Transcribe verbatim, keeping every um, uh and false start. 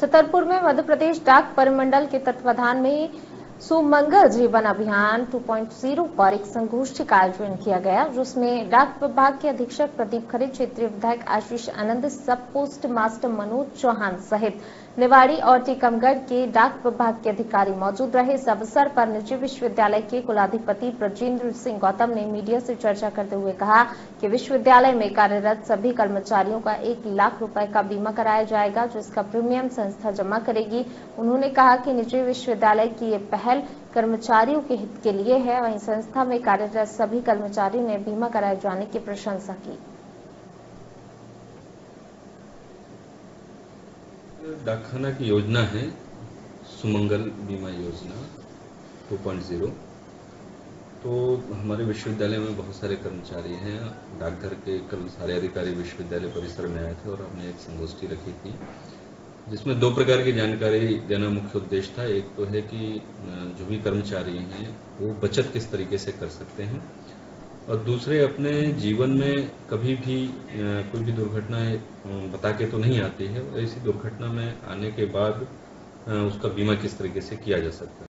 छतरपुर में मध्य प्रदेश डाक परिमंडल के तत्वाधान में सुमंगल जीवन अभियान टू पॉइंट ज़ीरो पर एक संगोष्ठी का आयोजन किया गया, जिसमें डाक विभाग के अधीक्षक प्रदीप खरे, क्षेत्रीय विधायक आशीष आनंद, सब पोस्ट मास्टर मनोज चौहान सहित निवाड़ी और टीकमगढ़ के डाक विभाग के अधिकारी मौजूद रहे। इस अवसर पर निजी विश्वविद्यालय के कुलाधिपति ब्रजेंद्र सिंह गौतम ने मीडिया से चर्चा करते हुए कहा कि विश्वविद्यालय में कार्यरत सभी कर्मचारियों का एक लाख रुपए का बीमा कराया जाएगा, जिसका प्रीमियम संस्था जमा करेगी। उन्होंने कहा कि निजी विश्वविद्यालय की ये पहल कर्मचारियों के हित के लिए है। वहीं संस्था में कार्यरत सभी कर्मचारियों ने बीमा कराए जाने की प्रशंसा की। डाकखाना की योजना है सुमंगल बीमा योजना टू पॉइंट ज़ीरो। तो हमारे विश्वविद्यालय में बहुत सारे कर्मचारी हैं। डाकघर के कल सारे अधिकारी विश्वविद्यालय परिसर में आए थे और हमने एक संगोष्ठी रखी थी, जिसमें दो प्रकार की जानकारी देना मुख्य उद्देश्य था। एक तो है कि जो भी कर्मचारी हैं वो बचत किस तरीके से कर सकते हैं, और दूसरे अपने जीवन में कभी भी कोई भी दुर्घटना बता के तो नहीं आती है, ऐसी दुर्घटना में आने के बाद उसका बीमा किस तरीके से किया जा सकता है।